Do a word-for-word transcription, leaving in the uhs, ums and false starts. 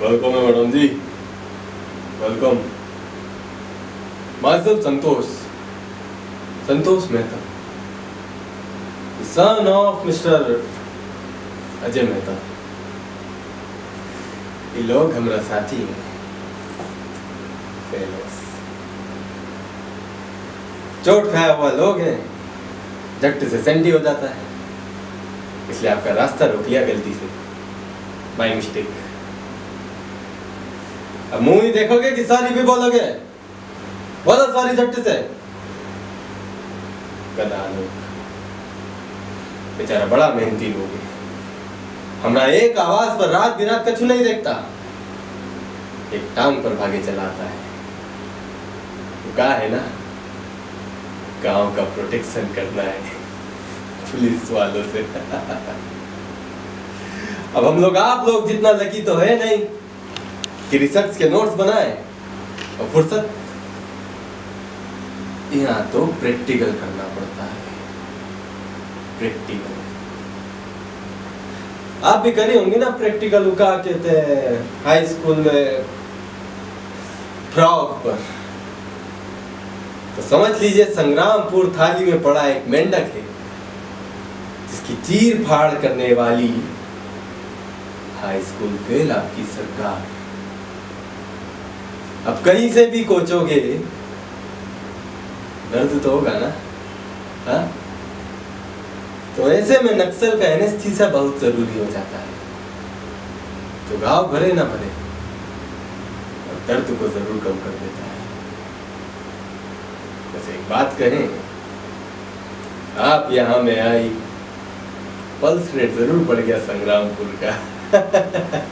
Welcome है madam ji, welcome. Myself Santosh, Santosh Mehta, son of mister Ajay Mehta. ये लोग हमारा साथी हैं, फेलोस। चोट खाया हुआ लोग हैं, झट से सेंटी हो जाता है, इसलिए आपका रास्ता रोक लिया गलती से, बाय मिस्टेक। अब मुंह ही देखोगे कि सॉरी भी बोलोगे? बोलो सॉरी झट से। गधा लोग, बेचारा बड़ा मेहनती लोग है, हमारा एक आवाज पर रात बिरात कछु नहीं देखता, एक टांग पर भागे चलाता है। वो कहा है ना, गांव का प्रोटेक्शन करना है पुलिस वालों से। अब हम लोग आप लोग जितना लकी तो है नहीं कि रिसर्च के नोट्स बनाए और फुर्सत, यहाँ तो प्रैक्टिकल करना पड़ता है, प्रैक्टिकल। आप भी करी होंगी ना प्रैक्टिकल, का कहते हैं हाई स्कूल में फ्रॉग पर। तो समझ लीजिए संग्रामपुर थाली में पड़ा एक मेंढक है, जिसकी चीर फाड़ करने वाली हाई स्कूल फेल आपकी सरकार। अब कहीं से भी कोचोगे दर्द तो होगा ना, हा? तो ऐसे में नक्सल का एनेस्थीसिया बहुत जरूरी हो जाता है। तो घाव भरे ना भरे, और दर्द को जरूर कम कर देता है। वैसे एक बात कहें, आप यहाँ में आई, पल्स रेट जरूर बढ़ गया संग्रामपुर का।